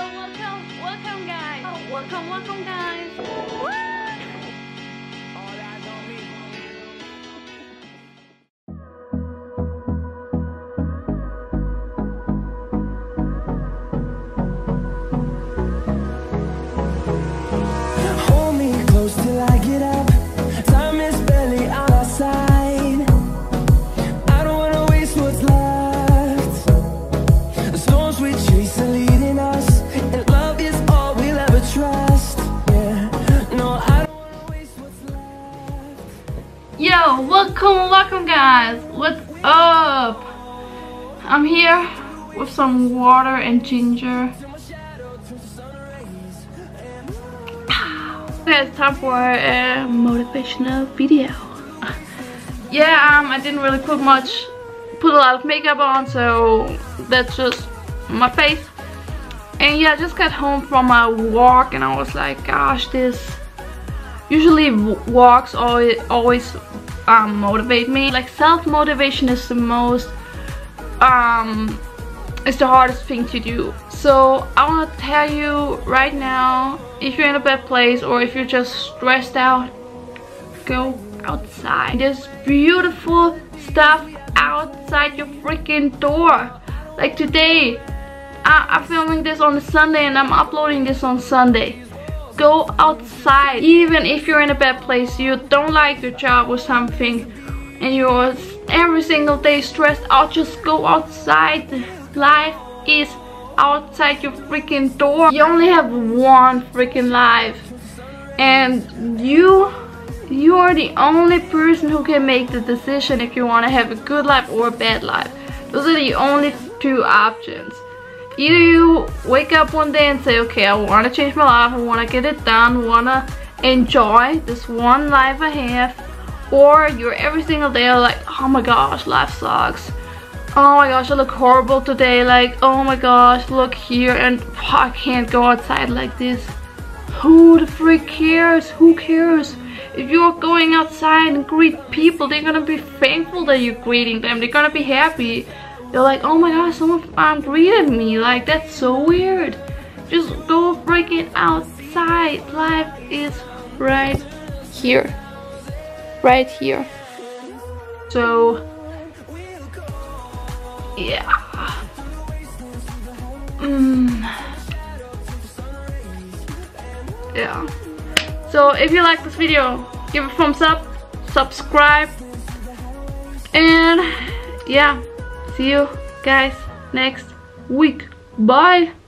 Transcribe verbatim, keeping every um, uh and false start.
welcome, welcome guys. Oh, welcome, welcome guys. Woo! All eyes on me. Hold me close till I get up. Time is barely on our side. I don't wanna waste what's left. The storms we chase are leading us, and love is all we'll ever trust. Yeah, no, I don't wanna waste what's left. Yo, welcome, welcome guys. What's up? I'm here with some water and ginger. Okay, it's time for a motivational video. Yeah, um, I didn't really put much, put a lot of makeup on, so that's just my face. And yeah, I just got home from my walk, and I was like, gosh, this usually walks always always um, motivate me. Like self-motivation is the most, um, it's the hardest thing to do. So I want to tell you right now, if you're in a bad place or if you're just stressed out, go outside. There's beautiful stuff outside your freaking door. Like today, I I'm filming this on a Sunday and I'm uploading this on Sunday. Go outside. Even if you're in a bad place, you don't like your job or something, and you're every single day stressed out, just go outside. Life is outside your freaking door. You only have one freaking life, and you you are the only person who can make the decision if you want to have a good life or a bad life. Those are the only two options. Either you wake up one day and say, okay, I want to change my life, I want to get it done, want to enjoy this one life I have, or you're every single day like, oh my gosh, life sucks. Oh my gosh, I look horrible today. Like, oh my gosh, look here, and oh, I can't go outside like this. Who the freak cares? Who cares? If you're going outside and greet people, they're gonna be thankful that you're greeting them. They're gonna be happy. They're like, oh my gosh, someone um, greeted me. Like, that's so weird. Just go freaking outside. Life is right here. Right here. So yeah. Mm. Yeah. So if you like this video, give it a thumbs up, subscribe, and yeah, see you guys next week. Bye.